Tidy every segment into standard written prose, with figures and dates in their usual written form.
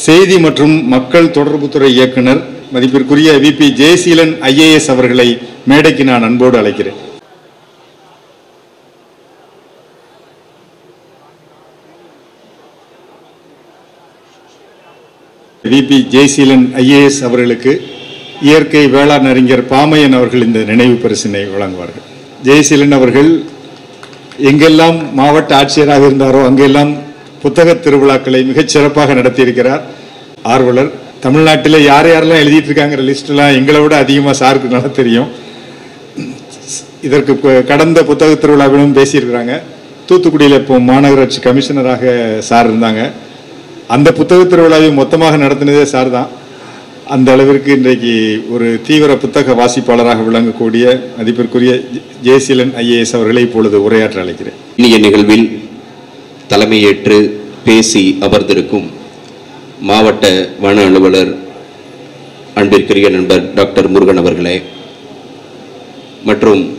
செய்தி மற்றும் மக்கள் தொடர்புத்துறை இயக்குனர் மதிப்பிற்குரிய விபி ஜெயசீலன் IAS அவர்களை மேடைக்கு நான் அன்போடு அழைக்கிறேன். விபி ஜெயசீலன் IAS அவர்களுக்கு இயற்கை வேளாண் அறிஞர் பாமையன் அவர்கள் இந்த நினைவு பரிசினை வழங்குவார்கள். ஜெயசீலன் அவர்கள் எங்கெல்லாம் மாவட்ட ஆட்சியராக இருந்தாரோ அங்கெல்லாம் புத்தக திருவிழாக்களை மிகச் சிறப்பாக நடத்தியிருக்கிறார். ஆர்வலர். தமிழ்நாட்டில் யார் யாரெல்லாம் எழுதிட்டு இருக்காங்கிற லிஸ்ட்லாம் எங்களை விட அதிகமாக சாருக்கு நல்லா தெரியும். இதற்கு கடந்த புத்தக திருவிழாவிலும் பேசியிருக்கிறாங்க. தூத்துக்குடியில் இப்போ மாநகராட்சி கமிஷனராக சார் இருந்தாங்க. அந்த புத்தக திருவிழாவை மொத்தமாக நடத்தினதே சார் தான். அந்த அளவிற்கு இன்றைக்கு ஒரு தீவிர புத்தக வாசிப்பாளராக விளங்கக்கூடிய மதிப்பிற்குரிய ஜெயசீலன் IAS அவர்களை இப்பொழுது உரையாற்ற அழைக்கிறேன். இனிய நிகழ்வில் தலைமையேற்று பேசி அமர்ந்திருக்கும் மாவட்ட வன அலுவலர் அன்பிற்குரிய நண்பர் டாக்டர் முருகன் அவர்களே மற்றும்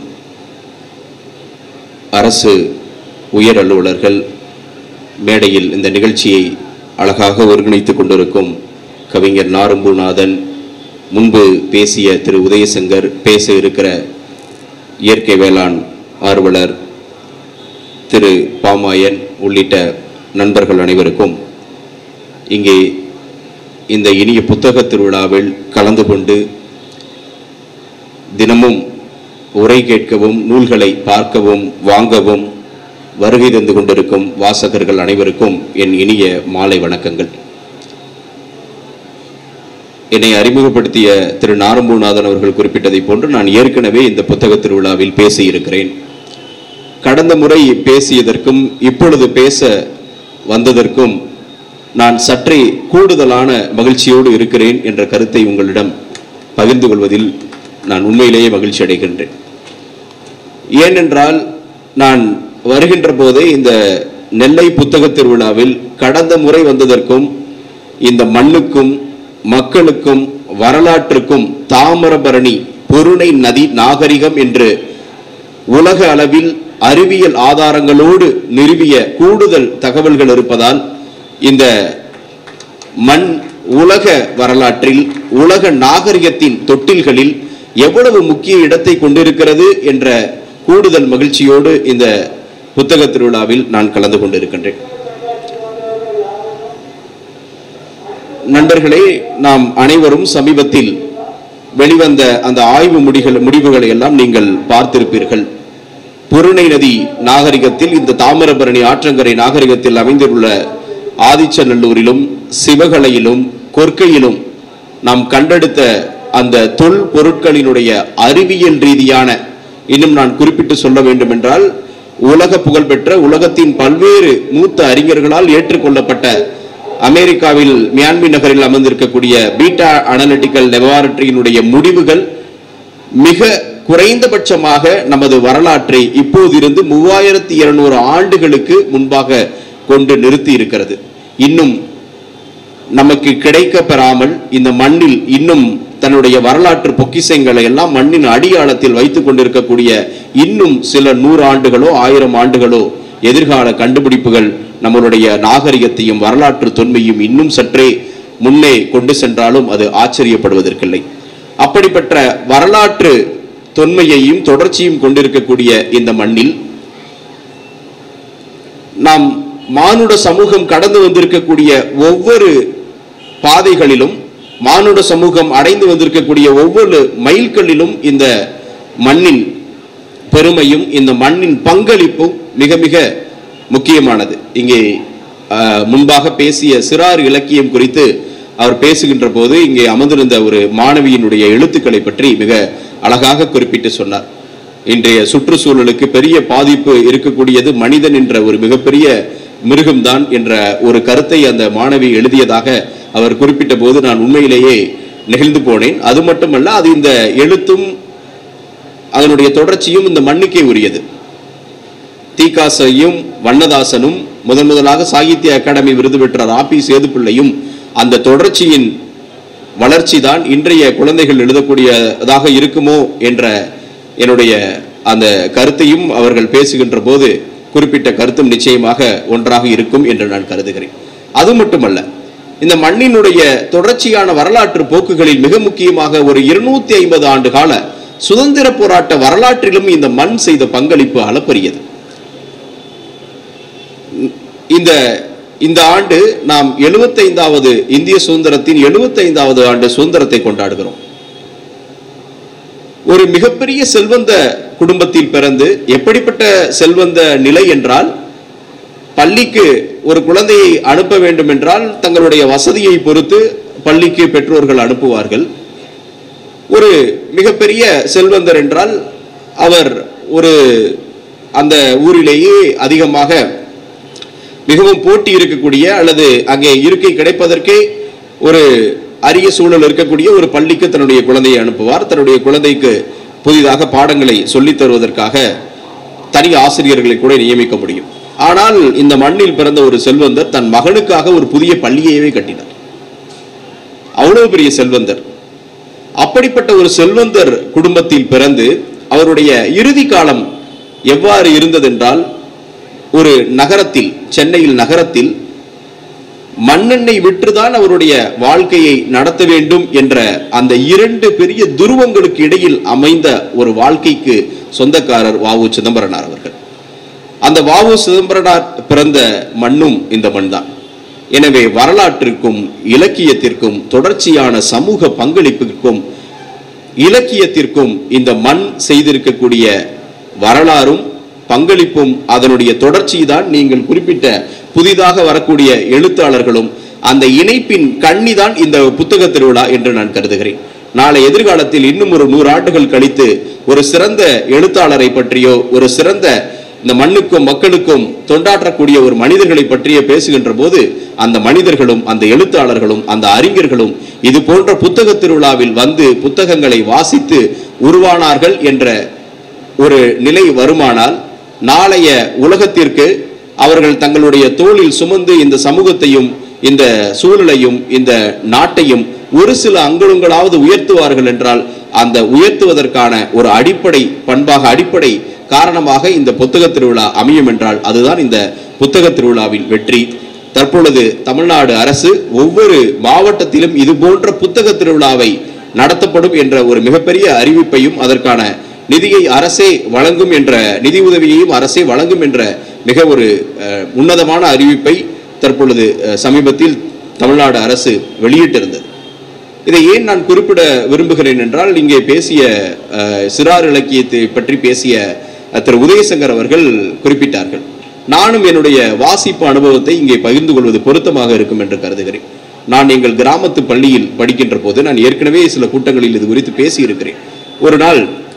அரசு உயர் அலுவலர்கள், மேடையில் இந்த நிகழ்ச்சியை அழகாக ஒருங்கிணைத்துக் கொண்டிருக்கும் கவிஞர் நாரும்பூநாதன், முன்பு பேசிய திரு உதயசங்கர், பேச இருக்கிற இயற்கை வேளாண் ஆர்வலர் திரு பாமாயன் உள்ளிட்ட நண்பர்கள் அனைவருக்கும் இங்கே இந்த இனிய புத்தக திருவிழாவில் கலந்து கொண்டு தினமும் உரை கேட்கவும் நூல்களை பார்க்கவும் வாங்கவும் வருகை தந்து கொண்டிருக்கும் வாசகர்கள் அனைவருக்கும் என் இனிய மாலை வணக்கங்கள். என்னை அறிமுகப்படுத்திய திரு நாரும்பூநாதன் அவர்கள் குறிப்பிட்டதை போன்று நான் ஏற்கனவே இந்த புத்தக திருவிழாவில் பேசியிருக்கிறேன். கடந்த முறை பேசியதற்கும் இப்பொழுது பேச வந்ததற்கும் நான் சற்றே கூடுதலான மகிழ்ச்சியோடு இருக்கிறேன் என்ற கருத்தை உங்களிடம் பகிர்ந்து கொள்வதில் நான் உண்மையிலேயே மகிழ்ச்சி அடைகின்றேன். ஏனென்றால் நான் வருகின்ற போதே இந்த நெல்லை புத்தக திருவிழாவில் கடந்த முறை வந்ததற்கும் இந்த மண்ணுக்கும் மக்களுக்கும் வரலாற்றுக்கும் தாமிரபரணி பொருணை நதி நாகரிகம் என்று உலக அளவில் அறிவியல் ஆதாரங்களோடு நிறுவிய கூடுதல் தகவல்கள் இருப்பதால் இந்த மண் உலக வரலாற்றில் உலக நாகரிகத்தின் தொட்டில்களில் எவ்வளவு முக்கிய இடத்தை கொண்டிருக்கிறது என்ற கூடுதல் மகிழ்ச்சியோடு இந்த புத்தக திருவிழாவில் நான் கலந்து கொண்டிருக்கின்றேன். நண்பர்களே, நாம் அனைவரும் சமீபத்தில் வெளிவந்த அந்த ஆய்வு முடிவுகளை எல்லாம் நீங்கள் பார்த்திருப்பீர்கள். பொருணை நதி நாகரிகத்தில் இந்த தாமிரபரணி ஆற்றங்கரை நாகரிகத்தில் அமைந்துள்ள ஆதிச்சநல்லூரிலும் சிவகலையிலும் கொற்கையிலும் நாம் கண்டெடுத்த அந்த தொல் பொருட்களினுடைய அறிவியல் ரீதியான, இன்னும் நான் குறிப்பிட்டு சொல்ல வேண்டும் என்றால், உலக புகழ்பெற்ற உலகத்தின் பல்வேறு மூத்த அறிஞர்களால் ஏற்றுக்கொள்ளப்பட்ட அமெரிக்காவில் மியான்மி நகரில் அமர்ந்திருக்கக்கூடிய பீட்டா அனலிட்டிக்கல் லெபார்டரியினுடைய முடிவுகள் மிக குறைந்தபட்சமாக நமது வரலாற்றை இப்போதிருந்து 3200 ஆண்டுகளுக்கு முன்பாக கொண்டு நிறுத்தி இருக்கிறது. இன்னும் நமக்கு கிடைக்க பெறாமல் இந்த மண்ணில் இன்னும் தன்னுடைய வரலாற்று பொக்கிஷங்களை எல்லாம் மண்ணின் அடியாளத்தில் வைத்துக் கொண்டிருக்கக்கூடிய இன்னும் சில 100 ஆண்டுகளோ 1000 ஆண்டுகளோ எதிர்கால கண்டுபிடிப்புகள் நம்மளுடைய நாகரிகத்தையும் வரலாற்று தொன்மையும் இன்னும் சற்றே முன்னே கொண்டு சென்றாலும் அது ஆச்சரியப்படுவதற்கில்லை. அப்படிப்பட்ட வரலாற்று தொன்மையையும் தொடர்ச்சியும் கொண்டிருக்கக்கூடிய இந்த மண்ணில் நாம் மானுட சமூகம் கடந்து வந்திருக்கக்கூடிய ஒவ்வொரு பாதைகளிலும், மானுட சமூகம் அடைந்து வந்திருக்கக்கூடிய ஒவ்வொரு மைல்களிலும் இந்த மண்ணின் பெருமையும் இந்த மண்ணின் பங்களிப்பும் மிக மிக முக்கியமானது. இங்கே முன்பாக பேசிய சிறார் இலக்கியம் குறித்து அவர் பேசுகின்ற போது இங்கே அமர்ந்திருந்த ஒரு மாணவியினுடைய எழுத்துக்களை பற்றி மிக அழகாக குறிப்பிட்டு சொன்னார். இன்றைய சுற்றுச்சூழலுக்கு பெரிய பாதிப்பு இருக்கக்கூடியது மனிதன் என்ற ஒரு மிகப்பெரிய மிருகம்தான் என்ற ஒரு கருத்தை அந்த மாணவி எழுதியதாக அவர் குறிப்பிட்ட போது நான் உண்மையிலேயே நெகிழ்ந்து போனேன். அது மட்டுமல்ல, அது இந்த எழுத்தும் அதனுடைய தொடர்ச்சியும் இந்த மண்ணுக்கே உரியது. தீகாசையும் வண்ணதாசனும் முதலாக சாகித்ய அகாடமி விருது பெற்ற ராபி சேதுப்பிள்ளையும் அந்த தொடர்ச்சியின் வளர்ச்சி தான் இன்றைய குழந்தைகள் எழுதக்கூடியதாக இருக்குமோ என்ற என்னுடைய அந்த கருத்தையும் அவர்கள் பேசுகின்ற போது குறிப்பிட்ட கருத்தும் நிச்சயமாக ஒன்றாக இருக்கும் என்று நான் கருதுகிறேன். அது மட்டுமல்ல, இந்த மண்ணினுடைய தொடர்ச்சியான வரலாற்று போக்குகளில் மிக முக்கியமாக ஒரு 250 ஆண்டு கால சுதந்திர போராட்ட வரலாற்றிலும் இந்த மண் செய்த பங்களிப்பு அளப்பரியது. இந்த ஆண்டு நாம் 75வது இந்திய சுதந்திரத்தின் 75வது ஆண்டு சுதந்திரத்தை கொண்டாடுகிறோம். ஒரு மிகப்பெரிய செல்வந்த குடும்பத்தில் பிறந்து, எப்படிப்பட்ட செல்வந்த நிலை என்றால், பள்ளிக்கு ஒரு குழந்தையை அனுப்ப வேண்டும் என்றால் தங்களுடைய வசதியை பொறுத்து பள்ளிக்கு பெற்றோர்கள் அனுப்புவார்கள். ஒரு மிகப்பெரிய செல்வந்தர் என்றால் அவர் ஒரு அந்த ஊரிலேயே அதிகமாக மிகவும் போட்டி இருக்கக்கூடிய அல்லது அங்கே இருக்கை கிடைப்பதற்கே ஒரு அரிய சூழல் இருக்கக்கூடிய ஒரு பள்ளிக்கு தன்னுடைய குழந்தையை அனுப்புவார். தன்னுடைய குழந்தைக்கு புதிதாக பாடங்களை சொல்லித் தருவதற்காக தனி ஆசிரியர்களை கூட நியமிக்க முடியும். ஆனால் இந்த மண்ணில் பிறந்த ஒரு செல்வந்தர் தன் மகனுக்காக ஒரு புதிய பள்ளியையே கட்டினார். அவ்வளவு பெரிய செல்வந்தர். அப்படிப்பட்ட ஒரு செல்வந்தர் குடும்பத்தில் பிறந்து அவருடைய இறுதி காலம் எவ்வாறு இருந்ததென்றால், ஒரு நகரத்தில், சென்னையில் நகரத்தில் மண்ணெண்ணெய் விற்றுதான் அவருடைய வாழ்க்கையை நடத்த வேண்டும் என்ற அந்த இரண்டு பெரிய துருவங்களுக்கு இடையில் அமைந்த ஒரு வாழ்க்கைக்கு சொந்தக்காரர் வ.உ. சிதம்பரனார் அவர்கள். அந்த வ.உ. சிதம்பரனார் பிறந்த மண்ணும் இந்த மண் தான். எனவே வரலாற்றிற்கும் இலக்கியத்திற்கும் தொடர்ச்சியான சமூக பங்களிப்பிற்கும் இலக்கியத்திற்கும் இந்த மண் செய்திருக்கக்கூடிய வரலாறும் பங்களிப்பும் அதனுடைய தொடர்ச்சி தான் நீங்கள் குறிப்பிட்ட புதிதாக வரக்கூடிய எழுத்தாளர்களும் அந்த இணைப்பின் கண்ணிதான் இந்த புத்தக திருவிழா என்று நான் கருதுகிறேன். நாளை எதிர்காலத்தில் இன்னும் ஒரு 100 ஆண்டுகள் கழித்து ஒரு சிறந்த எழுத்தாளரை பற்றியோ ஒரு சிறந்த இந்த மண்ணுக்கும் மக்களுக்கும் தொண்டாற்றக்கூடிய ஒரு மனிதர்களை பற்றிய பேசுகின்ற போது அந்த மனிதர்களும் அந்த எழுத்தாளர்களும் அந்த அறிஞர்களும் இது போன்ற புத்தக திருவிழாவில் வந்து புத்தகங்களை வாசித்து உருவானார்கள் என்ற ஒரு நிலை வருமானால் நாளைய உலகத்திற்கு அவர்கள் தங்களுடைய தோளில் சுமந்து இந்த சமூகத்தையும் இந்த சூழலையும் இந்த நாட்டையும் ஒரு சில அங்குலங்களாவது உயர்த்துவார்கள் என்றால் அந்த உயர்த்துவதற்கான ஒரு அடிப்படை பண்பாக அடிப்படை காரணமாக இந்த புத்தக திருவிழா அமையும் என்றால் அதுதான் இந்த புத்தக திருவிழாவின் வெற்றி. தற்பொழுது தமிழ்நாடு அரசு ஒவ்வொரு மாவட்டத்திலும் இது போன்ற புத்தக திருவிழாவை நடத்தப்படும் என்ற ஒரு மிகப்பெரிய அறிவிப்பையும் அதற்கான நிதியை அரசே வழங்கும் என்ற நிதி உதவியையும் அரசே வழங்கும் என்ற மிக ஒரு உன்னதமான அறிவிப்பை தற்பொழுது சமீபத்தில் தமிழ்நாடு அரசு வெளியிட்டிருந்தது. இதை ஏன் நான் குறிப்பிட விரும்புகிறேன் என்றால், இங்கே பேசிய சிறார் இலக்கியத்தை பற்றி பேசிய திரு உதயசங்கர் அவர்கள் குறிப்பிட்டார்கள். நானும் என்னுடைய வாசிப்பு அனுபவத்தை இங்கே பகிர்ந்து கொள்வது பொருத்தமாக இருக்கும் என்று கருதுகிறேன். நான் எங்கள் கிராமத்து பள்ளியில் படிக்கின்ற போது நான் ஏற்கனவே சில கூட்டங்களில் இது குறித்து பேசியிருக்கிறேன். ஒரு நாள்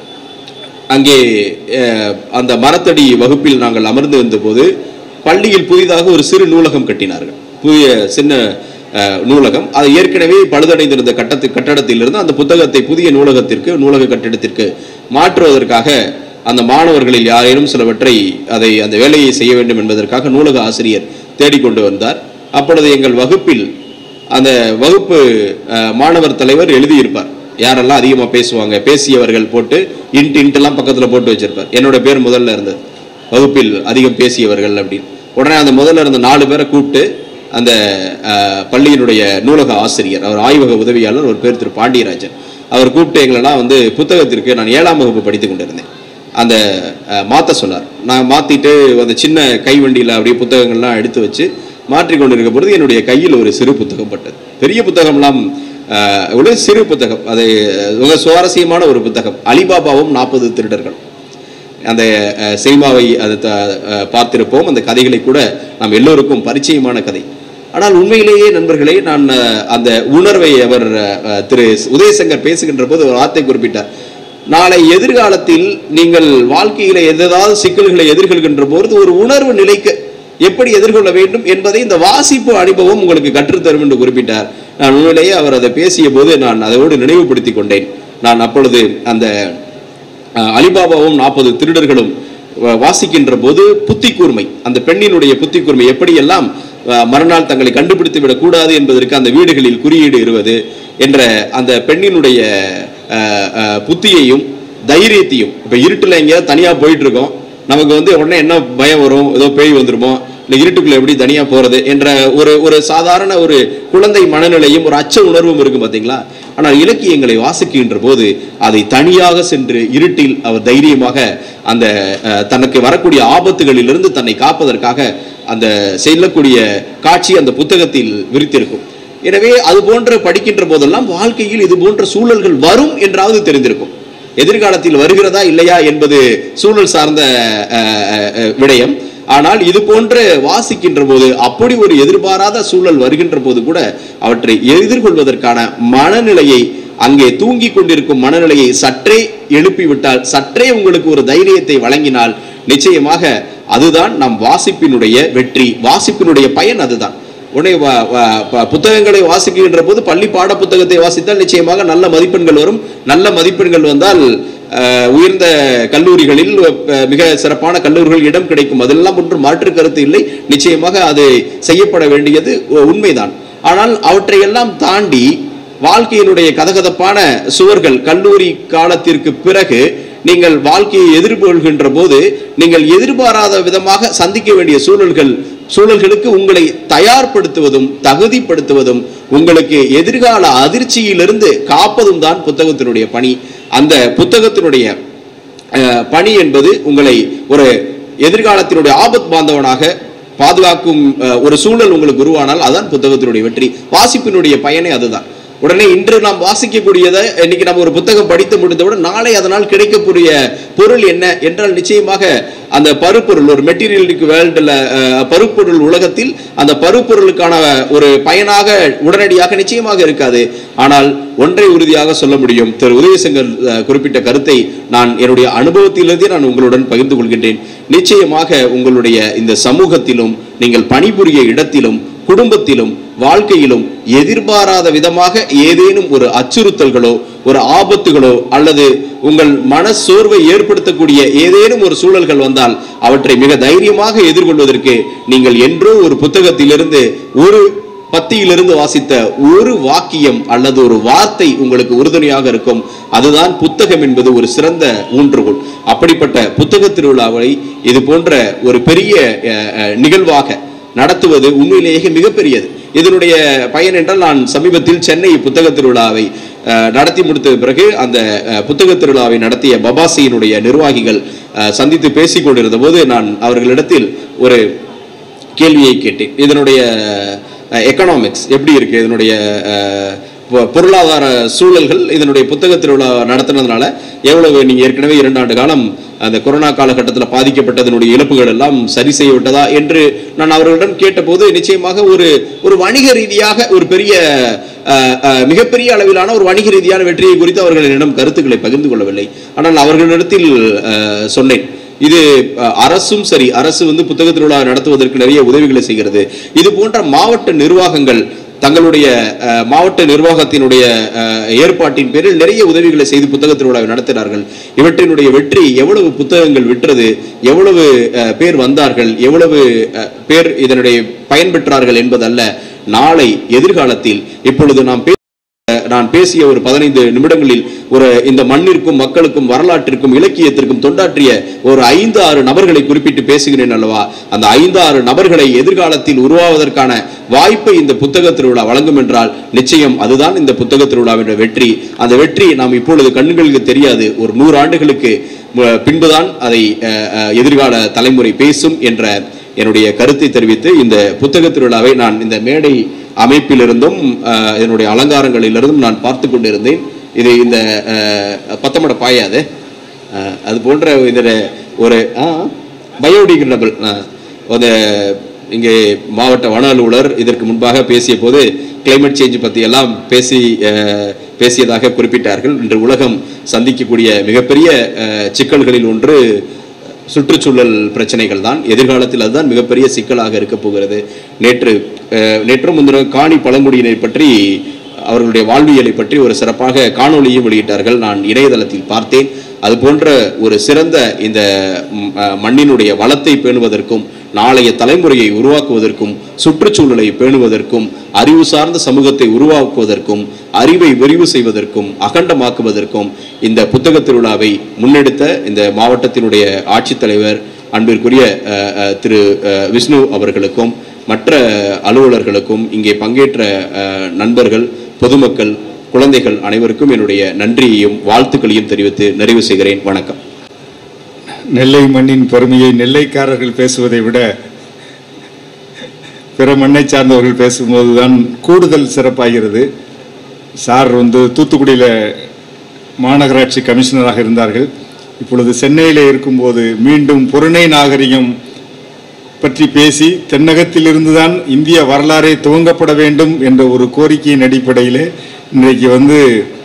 அங்கே அந்த மரத்தடி வகுப்பில் நாங்கள் அமர்ந்து இருந்த போது பள்ளியில் புதிதாக ஒரு சிறு நூலகம் கட்டினார்கள். புதிய சின்ன நூலகம். அது ஏற்கனவே பழுதடைந்திருந்த கட்டடத்திலிருந்து அந்த புத்தகத்தை புதிய நூலக கட்டிடத்திற்கு மாற்றுவதற்காக அந்த மாணவர்களில் யாரேனும் சிலவற்றை அந்த வேலையை செய்ய வேண்டும் என்பதற்காக நூலக ஆசிரியர் தேடிக்கொண்டு வந்தார். அப்பொழுது எங்கள் வகுப்பில் அந்த வகுப்பு மாணவர் தலைவர் எழுதியிருப்பார் யாரெல்லாம் அதிகமாக பேசுவாங்க, பேசியவர்கள் போட்டு இன்ட்டெல்லாம் பக்கத்தில் போட்டு வச்சிருப்பார். என்னோட பேர் முதல்ல இருந்தது, வகுப்பில் அதிகம் பேசியவர்கள் அப்படின்னு. உடனே அந்த முதல்ல இருந்த 4 பேரை கூப்பிட்டு அந்த பள்ளியினுடைய நூலக ஆசிரியர், அவர் ஆய்வக உதவியாளர், ஒரு பேர் திரு பாண்டியராஜன், அவர் கூப்பிட்டு எங்களெல்லாம் புத்தகத்திற்கு நான் 7ஆம் வகுப்பு படித்து கொண்டிருந்தேன் அந்த மாற்ற சொன்னார். நான் மாற்றிட்டு அந்த சின்ன கைவண்டியில் அப்படியே புத்தகங்கள்லாம் எடுத்து வச்சு மாற்றிக்கொண்டிருக்க பொழுது என்னுடைய கையில் ஒரு சிறு புத்தகம் பட்டது. பெரிய புத்தகம்லாம் ஒரு சிறு புத்தகம், அது ரொம்ப சுவாரஸ்யமான ஒரு புத்தகம். அலிபாபாவும் 40 திருடர்கள். அந்த சினிமாவை அதை பார்த்திருப்போம். அந்த கதைகளை கூட நாம் எல்லோருக்கும் பரிச்சயமான கதை. ஆனால் உண்மையிலேயே நண்பர்களே, நான் அந்த உணர்வை அவர் திரு உதயசங்கர் பேசுகின்ற போது ஒரு வார்த்தை குறிப்பிட்டார். நாளை எதிர்காலத்தில் நீங்கள் வாழ்க்கையில ஏதாவது சிக்கல்களை எதிர்கொள்கின்ற போது ஒரு உணர்வு நிலைக்கு எப்படி எதிர்கொள்ள வேண்டும் என்பதை இந்த வாசிப்பு அனுபவம் உங்களுக்கு கற்றுத்தரும் என்று குறிப்பிட்டார். நான் உண்மையிலேயே அவர் அதை பேசிய போது நான் அதோடு நினைவுபடுத்தி கொண்டேன். நான் அப்பொழுது அந்த அலிபாபாவும் 40 திருடர்களும் வாசிக்கின்ற போது புத்தி கூர்மை, அந்த பெண்ணினுடைய புத்தி கூர்மை, எப்படியெல்லாம் மறுநாள் தங்களை கண்டுபிடித்து விடக்கூடாது என்பதற்கு அந்த வீடுகளில் குறியீடு இருவது என்ற அந்த பெண்ணினுடைய புத்தியையும் தைரியத்தையும், இப்போ இருட்டில் எங்கேயாவது தனியாக போயிட்டு இருக்கோம், நமக்கு உடனே என்ன பயம் வரும், ஏதோ பேய் வந்துருமோ, இல்லை இருட்டுக்குள்ள எப்படி தனியா போறது என்ற ஒரு சாதாரண ஒரு குழந்தை மனநிலையும் ஒரு அச்ச உணர்வும் இருக்கும் பார்த்தீங்களா. ஆனால் இலக்கியங்களை வாசிக்கின்ற போது அதை தனியாக சென்று இருட்டில் அவர் தைரியமாக அந்த தனக்கு வரக்கூடிய ஆபத்துகளிலிருந்து தன்னை காப்பதற்காக அந்த செல்லக்கூடிய காட்சி அந்த புத்தகத்தில் விரித்திருக்கும். எனவே அது போன்ற படிக்கின்ற போதெல்லாம் வாழ்க்கையில் இது போன்ற சூழல்கள் வரும் என்றாவது தெரிந்திருக்கும். எதிர்காலத்தில் வருகிறதா இல்லையா என்பது சூழல் சார்ந்த விடயம். ஆனால் இது போன்ற வாசிக்கின்ற போது அப்படி ஒரு எதிர்பாராத சூழல் வருகின்ற போது கூட அவற்றை எதிர்கொள்வதற்கான மனநிலையை, அங்கே தூங்கி கொண்டிருக்கும் மனநிலையை சற்றே எழுப்பிவிட்டால், சற்றே உங்களுக்கு ஒரு தைரியத்தை வழங்கினால் நிச்சயமாக அதுதான் நம் வாசிப்பினுடைய வெற்றி, வாசிப்பினுடைய பயன் அதுதான். உடனே புத்தகங்களை வாசிக்கின்ற போது பள்ளி பாட புத்தகத்தை வாசித்தால் நிச்சயமாக நல்ல மதிப்பெண்கள் வரும். நல்ல மதிப்பெண்கள் வந்தால் உயர்ந்த கல்லூரிகளில் மிக சிறப்பான கல்லூரிகள் இடம் கிடைக்கும். அதெல்லாம் ஒன்றும் மாற்று கருத்து இல்லை. நிச்சயமாக அது செய்யப்பட வேண்டியது உண்மைதான். ஆனால் அவற்றையெல்லாம் தாண்டி வாழ்க்கையினுடைய கதகதப்பான சுவர்கள், கல்லூரி காலத்திற்கு பிறகு நீங்கள் வாழ்க்கையை எதிர்கொள்கின்ற போது நீங்கள் எதிர்பாராத விதமாக சந்திக்க வேண்டிய சூழல்களுக்கு உங்களை தயார்படுத்துவதும் தகுதிப்படுத்துவதும் உங்களுக்கு எதிர்கால அதிர்ச்சியிலிருந்து காப்பதும் தான் புத்தகத்தினுடைய பணி. அந்த புத்தகத்தினுடைய பணி என்பது உங்களை ஒரு எதிர்காலத்தினுடைய ஆபத் பாந்தவனாக பாதுகாக்கும் ஒரு சூழல் உங்களுக்கு உருவானால் அதான் புத்தகத்தினுடைய வெற்றி. வாசிப்பினுடைய பயனே அதுதான். உடனே இன்று நாம் வாசிக்கக்கூடியதை இன்னைக்கு நம்ம ஒரு புத்தகம் படித்து முடித்தவுடன் நாளை அதனால் கிடைக்கக்கூடிய பொருள் என்ன என்றால் நிச்சயமாக அந்த பருப்பொருள், ஒரு மெட்டீரியலிக் வேர்ல்டுல பருப்பொருள் உலகத்தில் அந்த பருப்பொருளுக்கான ஒரு பயனாக உடனடியாக நிச்சயமாக இருக்காது. ஆனால் ஒன்றை உறுதியாக சொல்ல முடியும். திரு உதயசங்கர் குறிப்பிட்ட கருத்தை நான் என்னுடைய அனுபவத்திலிருந்தே நான் உங்களுடன் பகிர்ந்து கொள்கின்றேன். நிச்சயமாக உங்களுடைய இந்த சமூகத்திலும் நீங்கள் பணிபுரிய இடத்திலும் குடும்பத்திலும் வாழ்க்கையிலும் எதிர்பாராத விதமாக ஏதேனும் ஒரு அச்சுறுத்தல்களோ ஒரு ஆபத்துகளோ அல்லது உங்கள் மன சோர்வை ஏற்படுத்தக்கூடிய ஏதேனும் ஒரு சூழல்கள் வந்தால் அவற்றை மிக தைரியமாக எதிர்கொள்வதற்கு நீங்கள் என்றோ ஒரு புத்தகத்திலிருந்து ஒரு பத்தியிலிருந்து வாசித்த ஒரு வாக்கியம் அல்லது ஒரு வார்த்தை உங்களுக்கு உறுதுணையாக இருக்கும். அதுதான் புத்தகம் என்பது ஒரு சிறந்த ஊன்றுகோல். அப்படிப்பட்ட புத்தக திருவிழாவை இது போன்ற ஒரு பெரிய நிகழ்வாக நடத்துவது உண்மையிலேயே மிகப்பெரியது. இதனுடைய பயன் என்றால், நான் சமீபத்தில் சென்னை புத்தக திருவிழாவை நடத்தி முடித்த பிறகு அந்த புத்தக திருவிழாவை நடத்திய பபாசியினுடைய நிர்வாகிகள் சந்தித்து பேசிக் கொண்டிருந்த போது நான் அவர்களிடத்தில் ஒரு கேள்வியை கேட்டேன். இதனுடைய எக்கனாமிக்ஸ் எப்படி இருக்கு, இதனுடைய பொருளாதார சூழல்கள் இதனுடைய புத்தக திருவிழா நடத்தினதுனால எவ்வளவு, நீங்க ஏற்கனவே 2 ஆண்டு காலம் அந்த கொரோனா காலகட்டத்தில் பாதிக்கப்பட்டதனுடைய இழப்புகள் எல்லாம் சரி செய்யப்பட்டதா என்று நான் அவர்களிடம் கேட்டபோது நிச்சயமாக ஒரு வணிக ரீதியாக ஒரு பெரிய மிகப்பெரிய அளவிலான ஒரு வணிக ரீதியான வெற்றியை குறித்து அவர்களிடம் கருத்துக்களை பகிர்ந்து கொள்ளவில்லை. ஆனால் அவர்களிடத்தில் சொன்னேன், இது அரசும் சரி, அரசு புத்தக திருவிழா நடத்துவதற்கு நிறைய உதவிகளை செய்கிறது. இது போன்ற மாவட்ட நிர்வாகங்கள் தங்களுடைய மாவட்ட நிர்வாகத்தினுடைய ஏற்பாட்டின் பேரில் நிறைய உதவிகளை செய்து புத்தக திருவிழாவை நடத்தினார்கள். இவற்றினுடைய வெற்றி, எவ்வளவு புத்தகங்கள் விற்றது, எவ்வளவு பேர் வந்தார்கள், எவ்வளவு பேர் இதனுடைய பயன்பெற்றார்கள் என்பதல்ல, நாளை எதிர்காலத்தில் இப்பொழுது நான் பேசிய ஒரு 15 நிமிடங்களில் இந்த மண்ணிற்கும் மக்களுக்கும் வரலாற்றிற்கும் இலக்கியத்திற்கும் தொண்டாற்றிய ஒரு 5-6 நபர்களை குறிப்பிட்டு பேசுகிறேன் அல்லவா. அந்த 5-6 நபர்களை எதிர்காலத்தில் உருவாவதற்கான வாய்ப்பை இந்த புத்தக திருவிழா வழங்கும் என்றால் நிச்சயம் அதுதான் இந்த புத்தக திருவிழாவின் வெற்றி. அந்த வெற்றி நாம் இப்பொழுது கண்களுக்கு தெரியாது, ஒரு 100 ஆண்டுகளுக்கு பின்புதான் அதை எதிர்கால தலைமுறை பேசும் என்ற என்னுடைய கருத்தை தெரிவித்து இந்த புத்தக திருவிழாவை நான் இந்த மேடை அமைப்பிலிருந்தும் இதனுடைய அலங்காரங்களிலிருந்தும் நான் பார்த்து கொண்டிருந்தேன். இது இந்த பத்தமட பாயாது அது போன்ற இதில் ஒரு பயோடிகிரேடபிள் இங்கே மாவட்ட வன அலுவலர் இதற்கு முன்பாக பேசிய போது கிளைமேட் சேஞ்ச் பற்றி எல்லாம் பேசியதாக குறிப்பிட்டார்கள். இன்று உலகம் சந்திக்கக்கூடிய மிகப்பெரிய சிக்கல்களில் ஒன்று சுற்றுச்சூழல் பிரச்சனைகள் தான். எதிர்காலத்தில் அதுதான் மிகப்பெரிய சிக்கலாக இருக்க போகிறது. நேற்று முன்தினம் காணி பழங்குடியினை பற்றி, அவர்களுடைய வாழ்வியலை பற்றி ஒரு சிறப்பாக காணொலியும் வெளியிட்டார்கள். நான் இணையதளத்தில் பார்த்தேன். அது போன்ற ஒரு சிறந்த இந்த மண்ணினுடைய வளத்தை பேணுவதற்கும் நாளைய தலைமுறையை உருவாக்குவதற்கும் சுற்றுச்சூழலை பேணுவதற்கும் அறிவு சார்ந்த சமூகத்தை உருவாக்குவதற்கும் அறிவை விரிவு செய்வதற்கும் அகண்டமாக்குவதற்கும் இந்த புத்தக திருவிழாவை முன்னெடுத்த இந்த மாவட்டத்தினுடைய ஆட்சித்தலைவர் அன்பிற்குரிய திரு விஷ்ணு அவர்களுக்கும் மற்ற அலுவலர்களுக்கும் இங்கே பங்கேற்ற நண்பர்கள், பொதுமக்கள், குழந்தைகள் அனைவருக்கும் என்னுடைய நன்றியையும் வாழ்த்துக்களையும் தெரிவித்து நிறைவு செய்கிறேன். வணக்கம். நெல்லை மண்ணின் பெருமையை நெல்லைக்காரர்கள் பேசுவதை விட பிற மண்ணை சார்ந்தவர்கள் பேசும்போது தான் கூடுதல் சிறப்பாகிறது. சார் தூத்துக்குடியில் மாநகராட்சி கமிஷனராக இருந்தார்கள். இப்பொழுது சென்னையில் இருக்கும்போது மீண்டும் புறநை நாகரிகம் பற்றி பேசி தென்னகத்திலிருந்து தான் இந்திய வரலாறே துவங்கப்பட வேண்டும் என்ற ஒரு கோரிக்கையின் அடிப்படையில் இன்றைக்கு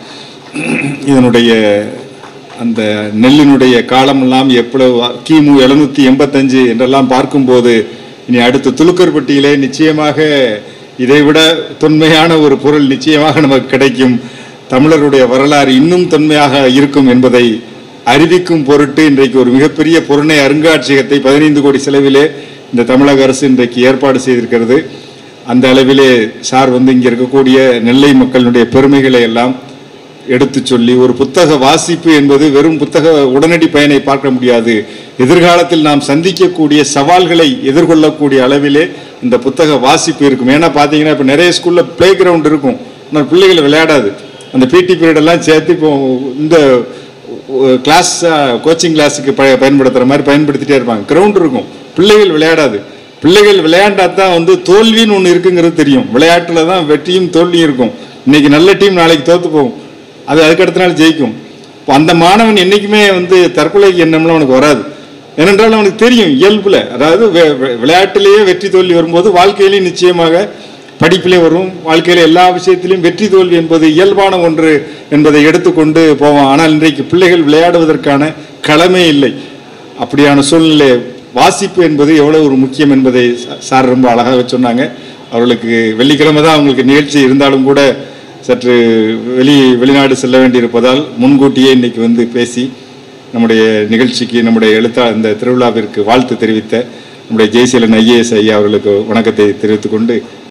இதனுடைய அந்த நெல்லினுடைய காலமெல்லாம் எவ்வளவு கிமு 785 என்றெல்லாம் பார்க்கும்போது இனி அடுத்த துலுக்கர்பட்டியிலே நிச்சயமாக இதைவிட தொன்மையான ஒரு பொருள் நிச்சயமாக நமக்கு கிடைக்கும். தமிழருடைய வரலாறு இன்னும் தொன்மையாக இருக்கும் என்பதை அறிவிக்கும் பொருட்டு இன்றைக்கு ஒரு மிகப்பெரிய புறநை அருங்காட்சியகத்தை 15 கோடி செலவிலே இந்த தமிழக அரசு இன்றைக்கு ஏற்பாடு செய்திருக்கிறது. அந்த அளவிலே சார் இங்கே இருக்கக்கூடிய நெல்லை மக்களுடைய பெருமைகளை எல்லாம் எடுத்து சொல்லி, ஒரு புத்தக வாசிப்பு என்பது வெறும் புத்தக உடனடி பயனை பார்க்க முடியாது. எதிர்காலத்தில் நாம் சந்திக்கக்கூடிய சவால்களை எதிர்கொள்ளக்கூடிய அளவிலே இந்த புத்தக வாசிப்பு இருக்கும். ஏன்னா பார்த்தீங்கன்னா இப்போ நிறைய ஸ்கூலில் பிளே கிரவுண்ட் இருக்கும், ஆனால் பிள்ளைகள் விளையாடாது. அந்த பிடி பீரியடெல்லாம் சேர்த்து இப்போ இந்த கிளாஸ் கோச்சிங் கிளாஸுக்கு பயன்படுத்துகிற மாதிரி பயன்படுத்திகிட்டே இருப்பாங்க. கிரவுண்ட் இருக்கும், பிள்ளைகள் விளையாடாது. பிள்ளைகள் விளையாண்டா தான் தோல்வின்னு ஒன்று இருக்குங்கிறது தெரியும். விளையாட்டில் தான் வெற்றியும் தோல்வியும் இருக்கும். இன்னைக்கு நல்ல டீம் நாளைக்கு தோற்று போகும், அதுக்கு அடுத்த நாள் ஜெயிக்கும். இப்போ அந்த மாணவன் என்றைக்குமே தற்கொலைக்கு எண்ணம்லாம் அவனுக்கு வராது. ஏனென்றால் அவனுக்கு தெரியும் இயல்புல, அதாவது விளையாட்டிலேயே வெற்றி தோல்வி வரும்போது வாழ்க்கையிலேயும் நிச்சயமாக படிப்பிலே வரும். வாழ்க்கையில் எல்லா விஷயத்திலையும் வெற்றி தோல்வி என்பது இயல்பான ஒன்று என்பதை எடுத்துக்கொண்டு போவான். ஆனால் இன்றைக்கு பிள்ளைகள் விளையாடுவதற்கான களமே இல்லை. அப்படியான சூழ்நிலை வாசிப்பு என்பது எவ்வளோ ஒரு முக்கியம் என்பதை சார் ரொம்ப அழகாக சொன்னாங்க. அவர்களுக்கு வெள்ளிக்கிழமை தான் அவங்களுக்கு நிகழ்ச்சி இருந்தாலும் கூட சற்று வெளிநாடு செல்ல வேண்டியிருப்பதால் முன்கூட்டியே இன்னைக்கு பேசி நம்முடைய நிகழ்ச்சிக்கு, நம்முடைய இந்த திருவிழாவிற்கு வாழ்த்து தெரிவித்த நம்முடைய ஜெய்சீலன் ஐஏஎஸ் ஐயா அவர்களுக்கு வணக்கத்தை தெரிவித்துக் கொண்டு